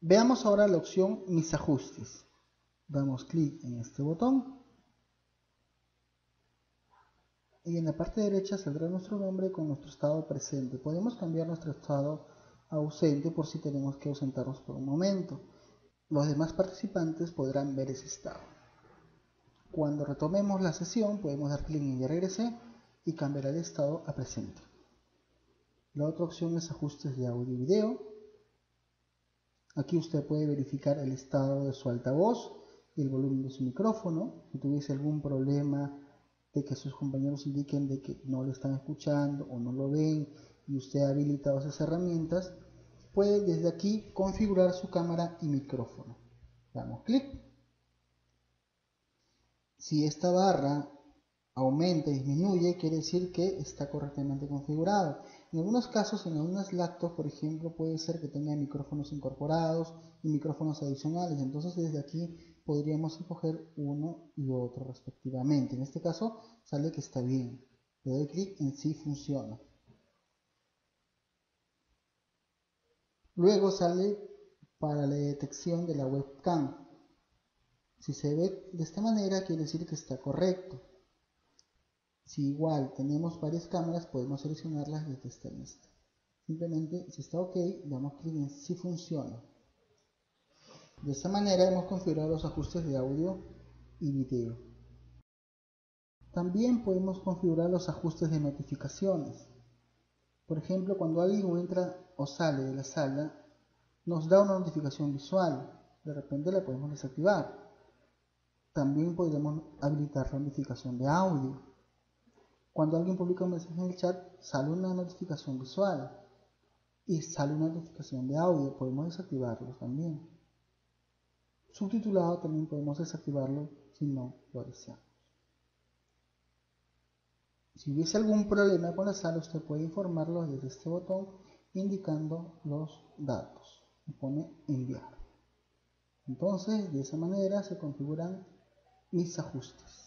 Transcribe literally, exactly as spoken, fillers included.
Veamos ahora la opción Mis ajustes. Damos clic en este botón y en la parte derecha saldrá nuestro nombre con nuestro estado presente. Podemos cambiar nuestro estado a ausente por si tenemos que ausentarnos por un momento. Los demás participantes podrán ver ese estado. Cuando retomemos la sesión podemos dar clic en Ya regresé y cambiar el estado a presente. La otra opción es ajustes de audio y video. Aquí usted puede verificar el estado de su altavoz y el volumen de su micrófono. Si tuviese algún problema de que sus compañeros indiquen de que no lo están escuchando o no lo ven y usted ha habilitado esas herramientas, puede desde aquí configurar su cámara y micrófono. Damos clic. Si esta barra aumenta y disminuye, quiere decir que está correctamente configurado. En algunos casos, en algunas laptops, por ejemplo, puede ser que tenga micrófonos incorporados y micrófonos adicionales. Entonces, desde aquí podríamos escoger uno y otro respectivamente. En este caso, sale que está bien. Le doy clic en Sí funciona. Luego sale para la detección de la webcam. Si se ve de esta manera, quiere decir que está correcto. Si igual tenemos varias cámaras, podemos seleccionarlas desde esta lista. Simplemente, si está OK, damos clic en Si funciona. De esta manera hemos configurado los ajustes de audio y video. También podemos configurar los ajustes de notificaciones. Por ejemplo, cuando alguien entra o sale de la sala, nos da una notificación visual. De repente la podemos desactivar. También podemos habilitar la notificación de audio. Cuando alguien publica un mensaje en el chat, sale una notificación visual y sale una notificación de audio. Podemos desactivarlo también. Subtitulado también podemos desactivarlo si no lo deseamos. Si hubiese algún problema con la sala, usted puede informarlo desde este botón indicando los datos. Y pone enviar. Entonces, de esa manera se configuran mis ajustes.